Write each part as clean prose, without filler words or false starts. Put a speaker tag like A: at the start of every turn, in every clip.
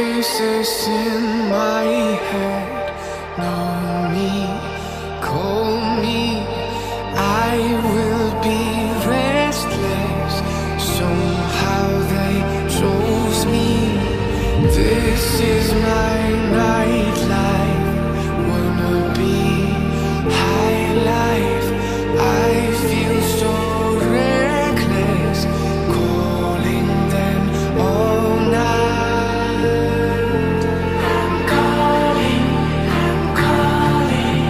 A: voices in my head know me, call me. I will be restless. Somehow they chose me. This is my nightlife. Wanna be high life. I feel so reckless, calling them all night. I'm calling, I'm calling,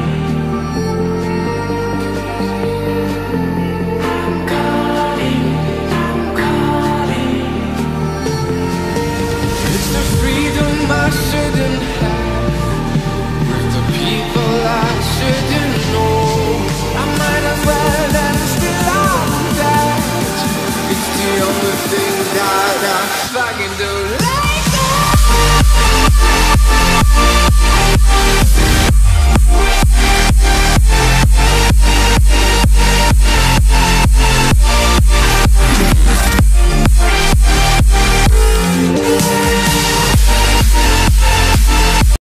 A: I'm calling, I'm calling. It's the freedom I shouldn't have, with the people I shouldn't know. I might as well and still I'm that. It's the only thing that I fucking do.